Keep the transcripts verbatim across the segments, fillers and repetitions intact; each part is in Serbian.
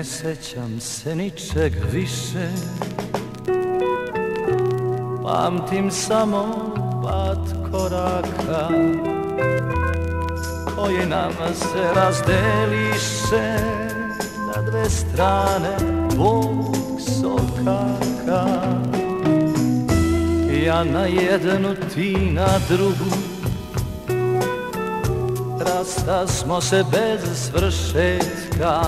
sećam se ničeg više, pamtim samo pad koraka koji nam se razdeliše na dve strane dvog sokaka. Ja na jednu, ti na drugu, rasta smo se bez svršetka.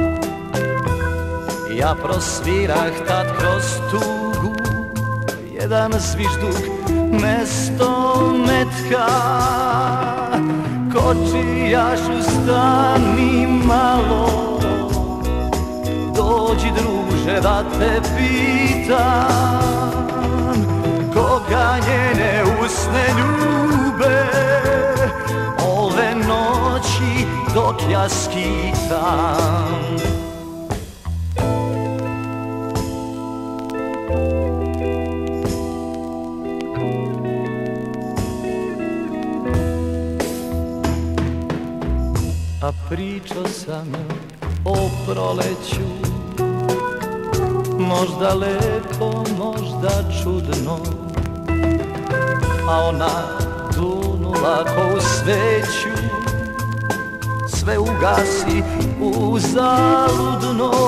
Ja prosvirah tad kroz tugu, jedan zvižduk mesto metka. Kočijašu, stani malo, dođi druže da te pitam, koga njene usne ljube ove noći dok ja skitam. A pričao sam o proleću, možda lepo, možda čudno, a ona dunula ko u sveću, sve ugasi uzaludno.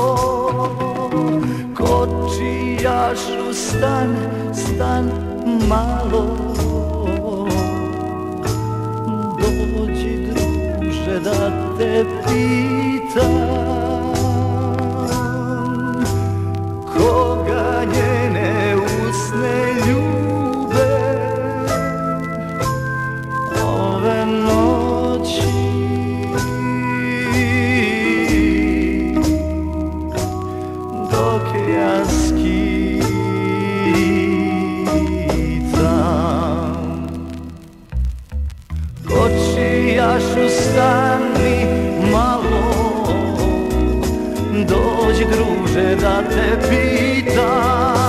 Kočijašu, stan, stan malo, dođi druže da te pitam, koga njene usne ljube ove noći dok ja skitam. Kočijašu, stani malo, dođi druže da te pitam,